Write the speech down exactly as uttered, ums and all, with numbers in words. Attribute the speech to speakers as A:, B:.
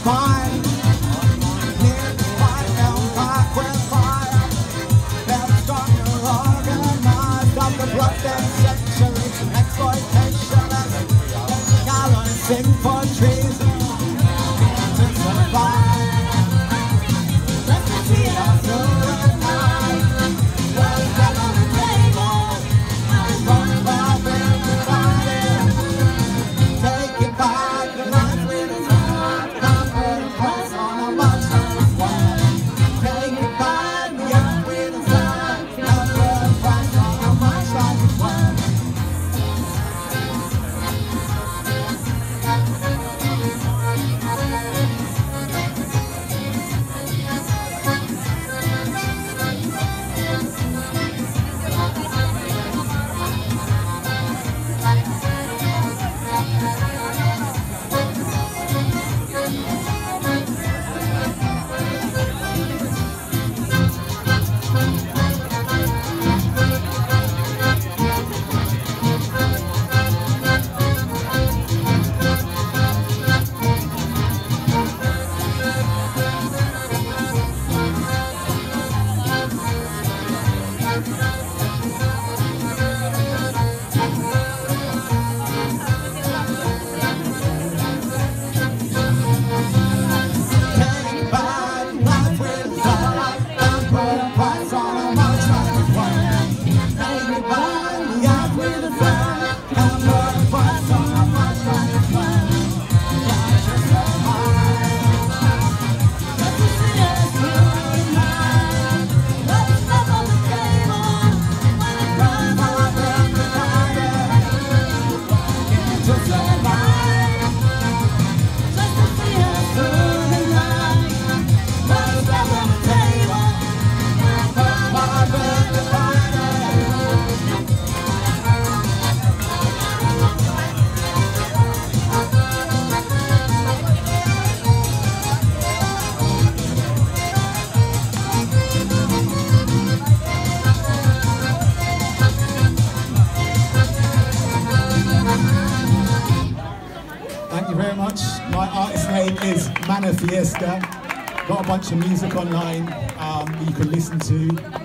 A: fine. Near the White Elm Park with fire. They're stronger organized of the blood-stained century. Exploitation as balancing for treason. To survive. Let's see us through the night. We'll get on the table. I'm running about being divided. Take it back, the life with its heart. Come put a price on a much less one. Take it back, the earth with its heart. Come put a price on a much less one. Thank you very much. My artist name is Mana Fiesta. Got a bunch of music online um, that you can listen to.